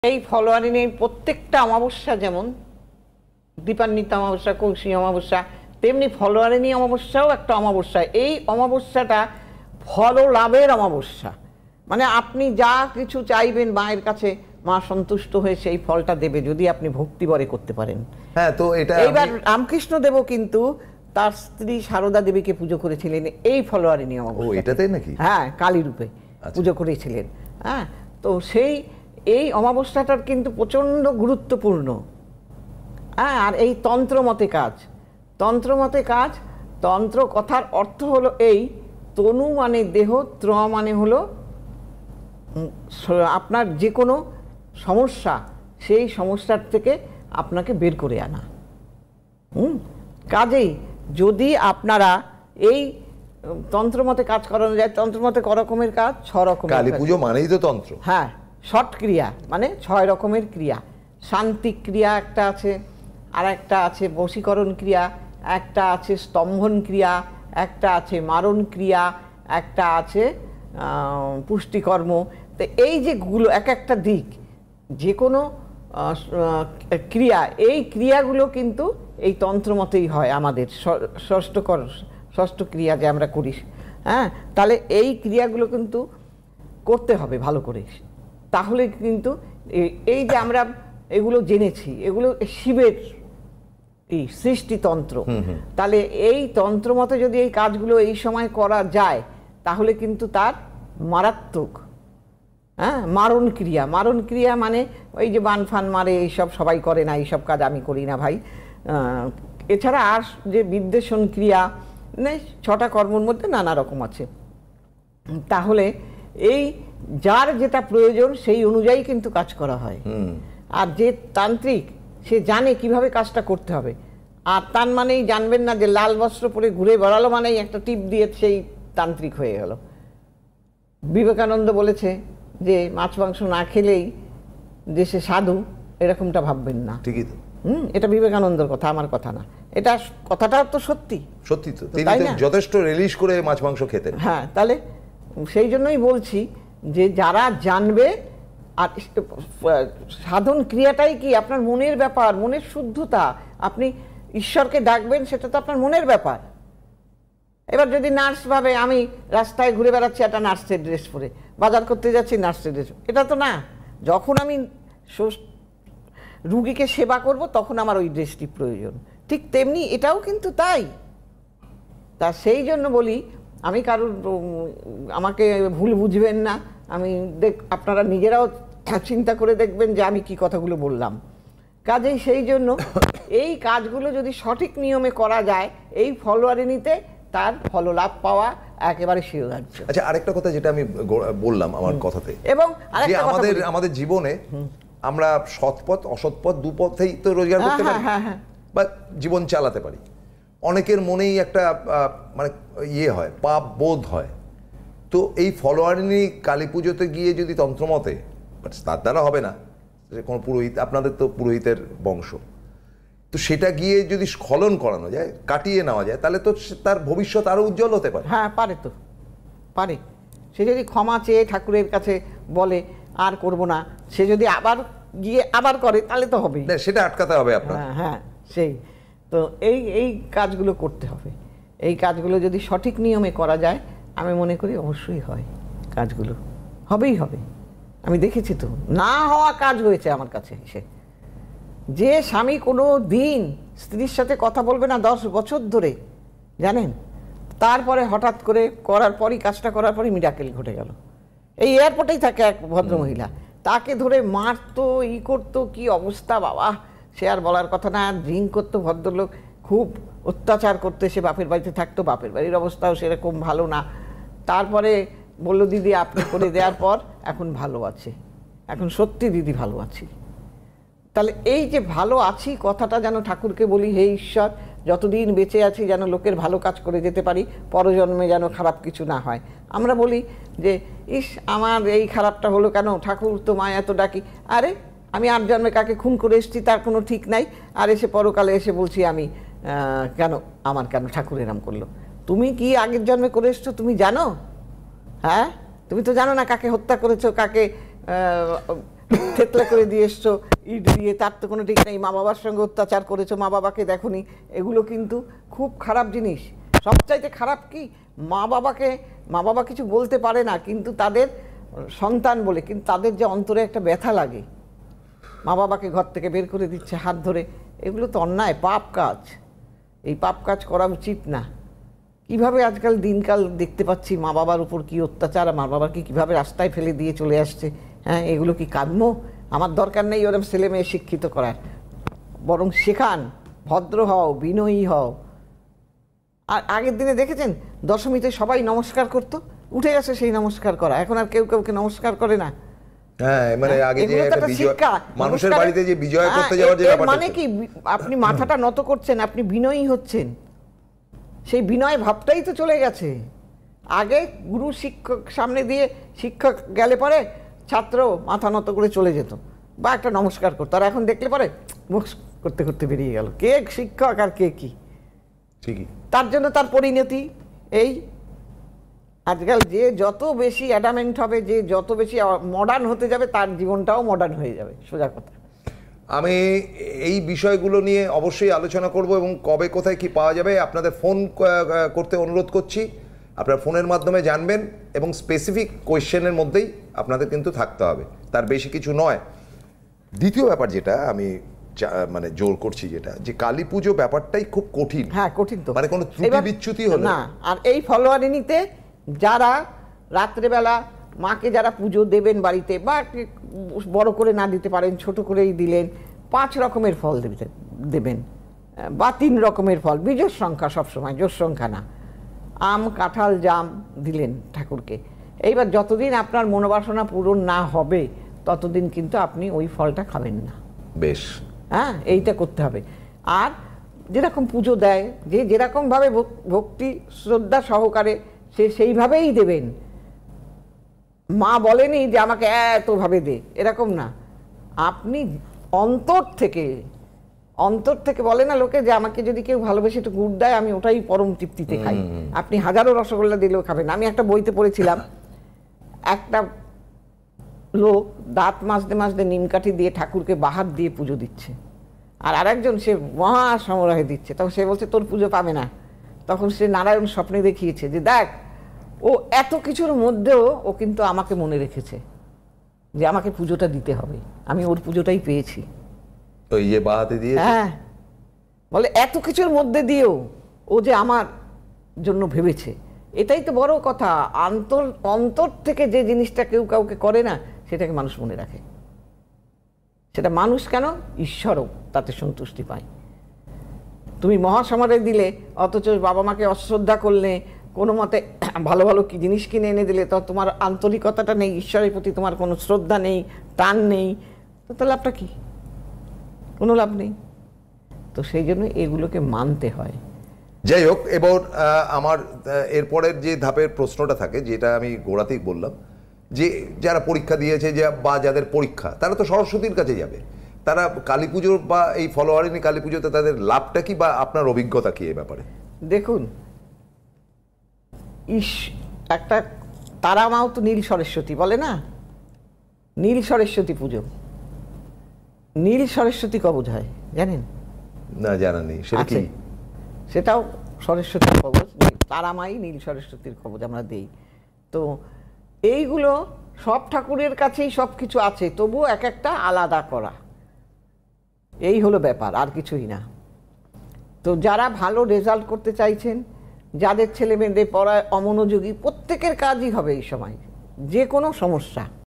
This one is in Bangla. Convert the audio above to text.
এই ফলোয়ারিনী প্রত্যেকটা অমাবস্যা যেমন দীপান্বিতা অমাবস্যা, কৌশী অমাবস্যা, তেমনি ফলোয়ারিনী অমাবস্যাও একটা অমাবস্যা। এই অমাবস্যাটা ফল লাভের অমাবস্যা। মানে আপনি যা কিছু চাইবেন মায়ের কাছে, মা সন্তুষ্ট হয়ে সেই ফলটা দেবে যদি আপনি ভক্তিভরে করতে পারেন। হ্যাঁ, তো এটা এইবার রামকৃষ্ণ দেবও কিন্তু তার স্ত্রী সারদা দেবীকে পুজো করেছিলেন এই ফলোয়ারিনী অমাবস্যা। এটাতেই নাকি? হ্যাঁ, কালী রূপে পুজো করেছিলেন। হ্যাঁ, তো এই অমাবস্যাটার কিন্তু প্রচণ্ড গুরুত্বপূর্ণ। হ্যাঁ, আর এই তন্ত্রমতে কাজ, তন্ত্র কথার অর্থ হলো এই তনু মানে দেহ, ত্র মানে হলো আপনার যে কোনো সমস্যা, সেই সমস্যার থেকে আপনাকে বের করে আনা। কাজেই যদি আপনারা এই তন্ত্রমতে কাজ করানো যায়, তন্ত্রমতে ক রকমের কাজ? 6 রকমের। কালী পুজো মানেই তো তন্ত্র। হ্যাঁ, ষট ক্রিয়া মানে 6 রকমের ক্রিয়া। শান্তি ক্রিয়া একটা আছে, আর একটা আছে বশীকরণ ক্রিয়া, একটা আছে স্তম্ভন ক্রিয়া, একটা আছে মারণ ক্রিয়া, একটা আছে পুষ্টিকর্ম। তো এই যেগুলো এক একটা দিক, যে কোনো ক্রিয়া, এই ক্রিয়াগুলো কিন্তু এই তন্ত্রমতেই হয় আমাদের। ষষ্ঠ ক্রিয়া যে আমরা করি, হ্যাঁ, তাহলে এই ক্রিয়াগুলো কিন্তু করতে হবে ভালো করে। তাহলে কিন্তু এই যে আমরা এগুলো জেনেছি, এগুলো শিবের এই সৃষ্টিতন্ত্র। তাহলে এই তন্ত্র মতে যদি এই কাজগুলো এই সময় করা যায়, তাহলে কিন্তু তার মারাত্মক, হ্যাঁ, মারণ ক্রিয়া মানে ওই যে বান ফান মারে, এইসব সবাই করে না, এইসব কাজ আমি করি না ভাই। এছাড়া আর যে বিদ্বেষণ ক্রিয়া, 6টা কর্মের মধ্যে নানা রকম আছে। তাহলে এই যার যেটা প্রয়োজন সেই অনুযায়ী কিন্তু কাজ করা হয়। আর যে তান্ত্রিক, সে জানে কিভাবে কাজটা করতে হবে। আর তার মানেই জানবেন না যে লাল বস্ত্র পরে ঘুরে বেড়ালো মানেই একটা টিপ দিয়ে সেই তান্ত্রিক হয়ে গেল। বিবেকানন্দ বলেছে যে মাছ মাংস না খেলেই যে সে সাধু, এরকমটা ভাববেন না। ঠিকই তো। এটা বিবেকানন্দের কথা, আমার কথা না। এটা কথাটা তো সত্যি তো। তিনি যথেষ্ট রিলিজ করে মাছ মাংস খেতেন। হ্যাঁ, তাহলে সেই জন্যই বলছি যে যারা জানবে। আর সাধন ক্রিয়াটাই কি আপনার মনের ব্যাপার, মনের শুদ্ধতা। আপনি ঈশ্বরকে ডাকবেন, সেটা তো আপনার মনের ব্যাপার। এবার যদি নার্স ভাবে আমি রাস্তায় ঘুরে বেড়াচ্ছি একটা নার্সের ড্রেস পরে, বাজার করতে যাচ্ছি নার্সের ড্রেস, এটা তো না। যখন আমি রুগীকে সেবা করব তখন আমার ওই ড্রেসটি প্রয়োজন। ঠিক তেমনি এটাও কিন্তু তাই। তা সেই জন্য বলি, আমি কারোর, আমাকে ভুল বুঝবেন না। আমি আপনারা নিজেরাও চিন্তা করে দেখবেন যে আমি কি কথাগুলো বললাম। কাজেই সেই জন্য এই কাজগুলো যদি সঠিক নিয়মে করা যায়, এই ফলোয়ারিনীতে তার ফললাভ পাওয়া একেবারে শিরোধার্য। আচ্ছা, আরেকটা কথা যেটা আমি বললাম আমার কথাতে, এবং আমাদের জীবনে আমরা সৎপথ অসৎপথ দুপথেই তো রোজগার করতে পারি বা জীবন চালাতে পারি। অনেকের মনেই একটা মানে হয়, পাপ বোধ হয়। তো এই ফলোয়ারিনী কালী পুজোতে গিয়ে যদি তন্ত্রমতে, তার দ্বারা হবে না, কোনো পুরোহিত, আপনাদের তো পুরোহিতের বংশ, তো সেটা গিয়ে যদি স্খলন করানো যায়, কাটিয়ে নেওয়া যায়, তাহলে তো তার ভবিষ্যৎ আরো উজ্জ্বল হতে পারে। হ্যাঁ, পারে। সে যদি ক্ষমা চেয়ে ঠাকুরের কাছে বলে আর করব না, সে যদি আবার গিয়ে আবার করে, তাহলে তো হবেই। সেটা আটকাতে হবে আপনার। হ্যাঁ, সেই তো এই কাজগুলো করতে হবে। এই কাজগুলো যদি সঠিক নিয়মে করা যায়, আমি মনে করি অবশ্যই হয়, কাজগুলো হবেই হবে। আমি দেখেছি তো, না হওয়া কাজ হয়েছে আমার কাছে এসে। যে স্বামী কোনো দিন স্ত্রীর সাথে কথা বলবে না 10 বছর ধরে, জানেন, তারপরে হঠাৎ করে করার পরই, কাজটা করার পরই মিরাকেল ঘটে গেল। এই এয়ারপোর্টেই থাকে এক ভদ্রমহিলা, তাকে ধরে মারতো, করতো, কি অবস্থা বাবা, সে আর বলার কথা না। ড্রিঙ্ক করতো ভদ্রলোক, খুব অত্যাচার করতে, সে বাপের বাড়িতে থাকতো, বাপের বাড়ির অবস্থাও সেরকম ভালো না। তারপরে বললো দিদি আপনি করে দেওয়ার পর এখন ভালো আছে, এখন সত্যি দিদি ভালো আছি। তাহলে এই যে ভালো আছি কথাটা যেন ঠাকুরকে বলি, হে ঈশ্বর, যতদিন বেঁচে আছি যেন লোকের ভালো কাজ করে যেতে পারি, পরজন্মে যেন খারাপ কিছু না হয়। আমরা বলি যে ইস আমার এই খারাপটা হলো কেন, ঠাকুর তো মায় এত ডাকি, আরে আমি 8 জন্মে কাকে খুন করে এসেছি তার কোনো ঠিক নাই, আর এসে পরকালে এসে বলছি আমি আমার কেন ঠাকুর এরম করলো। তুমি কি আগের জন্মে করে এসছো তুমি জানো? হ্যাঁ, তুমি তো জানো না কাকে হত্যা করেছো, কাকে থেতলা করে দিয়ে এসছো ইট দিয়ে, তার তো কোনো ঠিক নেই। মা বাবার সঙ্গে অত্যাচার করেছো, মা বাবাকে দেখোনি, এগুলো কিন্তু খুব খারাপ জিনিস। সবচাইতে খারাপ কি, মা বাবা কিছু বলতে পারে না, কিন্তু তাদের সন্তান বলে, কিন্তু তাদের যে অন্তরে একটা ব্যথা লাগে, মা বাবাকে ঘর থেকে বের করে দিচ্ছে হাত ধরে, এগুলো তো অন্যায়, পাপ কাজ। এই পাপ কাজ করা উচিত না। কিভাবে আজকাল দিনকাল দেখতে পাচ্ছি মা বাবার উপর কি অত্যাচার, মা বাবাকে কিভাবে রাস্তায় ফেলে দিয়ে চলে আসছে। হ্যাঁ, এগুলো কি কাম্য? আমার দরকার নেই ওরকম ছেলে মেয়ে শিক্ষিত করার, বরং শেখান, ভদ্র হও, বিনয়ী হও। আর আগের দিনে দেখেছেন দশমীতে সবাই নমস্কার করতো, উঠে গেছে সেই নমস্কার করা, এখন আর কেউ কাউকে নমস্কার করে না। হ্যাঁ, মানে আগে যে একটা বিজয়, মানুষের বাড়িতে যে বিজয় করতে যাওয়ার যে ব্যাপারটা, মানে কি আপনি মাথাটা নত করছেন, আপনি বিনয়ী হচ্ছেন, সেই বিনয় ভাবটাই তো চলে গেছে। আগে গুরু শিক্ষক সামনে দিয়ে শিক্ষক গেলে পরে ছাত্র মাথা নত করে চলে যেত বা একটা নমস্কার করতো, আর এখন দেখলে পরে মুখ করতে করতে বেরিয়ে গেল, কে শিক্ষক আর কে কি। ঠিকই, তার জন্য তার পরিণতি এই। আজকাল যে যত বেশি অ্যাডামেন্ট হবে, যে যত বেশি মডার্ন হতে যাবে, তার জীবনটাও মডার্ন হয়ে যাবে, সোজা কথা। আমি এই বিষয়গুলো নিয়ে অবশ্যই আলোচনা করব, এবং কবে কোথায় কি পাওয়া যাবে আপনাদের ফোন করতে অনুরোধ করছি। আপনারা ফোনের মাধ্যমে জানবেন, এবং স্পেসিফিক কোয়েশ্চেনের মধ্যেই আপনাদের কিন্তু থাকতে হবে, তার বেশি কিছু নয়। দ্বিতীয় ব্যাপার যেটা আমি মানে জোর করছি, যেটা যে কালী পুজো ব্যাপারটাই খুব কঠিন। হ্যাঁ, কঠিন তো, মানে কোনো ত্রুটি বিচ্যুতি হলে না। আর এই ফলোয়ারিনিতে যারা রাত্রেবেলা মাকে যারা পুজো দেবেন বাড়িতে, বা বড় করে না দিতে পারেন, ছোট করেই দিলেন, 5 রকমের ফল দেবেন, বা 3 রকমের ফল, বিজোড় সংখ্যা সবসময়, জোড় সংখ্যা না। আম, কাঁঠাল, জাম দিলেন ঠাকুরকে। এইবার যতদিন আপনার মনোবাসনা পূরণ না হবে, ততদিন কিন্তু আপনি ওই ফলটা খাবেন না। বেশ, হ্যাঁ, এইটা করতে হবে। আর যেরকম পুজো দেয়, যে যেরকমভাবে ভক্তি শ্রদ্ধা সহকারে সে সেইভাবেই দেবেন। মা বলেনি যে আমাকে এতভাবে দে, এরকম না। আপনি অন্তর থেকে বলে না লোকে যে আমাকে যদি কেউ ভালোবেসে একটু গুড় দেয়, আমি ওটাই পরম তৃপ্তিতে খাই। আপনি হাজারো রসগোল্লা দিলেও খাবেন। আমি একটা বইতে পড়েছিলাম, একটা লোক দাঁত মাজতে মাজতে নিমকাঠি দিয়ে ঠাকুরকে বাহাত দিয়ে পুজো দিচ্ছে, আর আরেকজন সে মহা সমারোহে দিচ্ছে। তখন সে বলছে তোর পুজো পাবে না। তখন সে নারায়ণ স্বপ্নে দেখিয়েছে যে দেখ, ও এত কিছুর মধ্যেও ও কিন্তু আমাকে মনে রেখেছে যে আমাকে পুজোটা দিতে হবে, আমি ওর পুজোটাই পেয়েছি। ওই যে বাহাতে দিয়ে, হ্যাঁ, বলে এত কিছুর মধ্যে দিয়েও ও যে আমার জন্য ভেবেছে, এটাই তো বড় কথা। অন্তর থেকে যে জিনিসটা কেউ কাউকে করে না, সেটাকে মানুষ মনে রাখে। সেটা মানুষ কেন, ঈশ্বরও তাতে সন্তুষ্টি পায়। তুমি মহাসমারে দিলে, অথচ বাবা মাকে অশ্রদ্ধা করলে, কোনো মতে ভালো ভালো কি জিনিস কিনে এনে দিলে, তো তোমার আন্তরিকতাটা নেই, ঈশ্বরের প্রতি তোমার কোনো শ্রদ্ধা নেই, টান নেই, তো তাহলে লাভটা কি? কোনো লাভ নেই। তো সেই জন্য এগুলোকে মানতে হয়। যাই হোক, এবার আমার এরপরের যে ধাপের প্রশ্নটা থাকে, যেটা আমি গোড়াতেই বললাম, যে যারা পরীক্ষা দিয়েছে বা যাদের পরীক্ষা, তারা তো সরস্বতীর কাছে যাবে, তারা কালী পুজোর বা এই ফলোয়ারিনী কালী পুজোতে তাদের লাভটা কি, বা আপনার অভিজ্ঞতা কি এ ব্যাপারে? দেখুন, একটা তারা মাও তো নীল সরস্বতী বলে না, নীল সরস্বতী পুজো। নীল সরস্বতী কবজ হয় জানেন? না, জানা নেই। সেটা কি? সেটাও সরস্বতীর কবজ, তারামাই নীল সরস্বতীর কবজ আমরা দেই। তো এইগুলো সব ঠাকুরের কাছেই সব কিছু আছে, তবুও এক একটা আলাদা করা, এই হলো ব্যাপার, আর কিছুই না। তো যারা ভালো রেজাল্ট করতে চাইছেন, যাদের ছেলে মেয়েদের পড়ায় অমনোযোগী, প্রত্যেকের কাজই হবে এই সময়, যে কোনো সমস্যা